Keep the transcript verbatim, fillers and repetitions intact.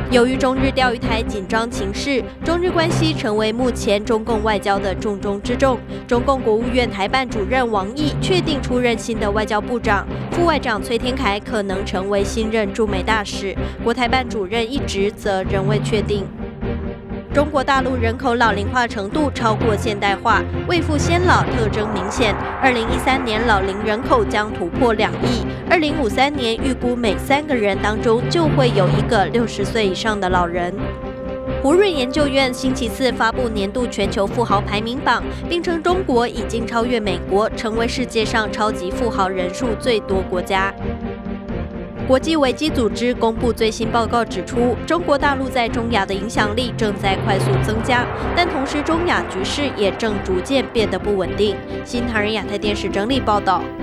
由于中日钓鱼台紧张情势，中日关系成为目前中共外交的重中之重。中共国务院台办主任王毅确定出任新的外交部长，副外长崔天凯可能成为新任驻美大使，国台办主任一职则仍未确定。 中国大陆人口老龄化程度超过现代化，未富先老特征明显。二零一三年老龄人口将突破两亿，二零五三年预估每三个人当中就会有一个六十岁以上的老人。 胡润研究院星期四发布年度全球富豪排名榜，并称中国已经超越美国，成为世界上超级富豪人数最多国家。 国际危机组织公布最新报告指出，中国大陆在中亚的影响力正在快速增加，但同时中亚局势也正逐渐变得不稳定。新唐人亚太电视整理报道。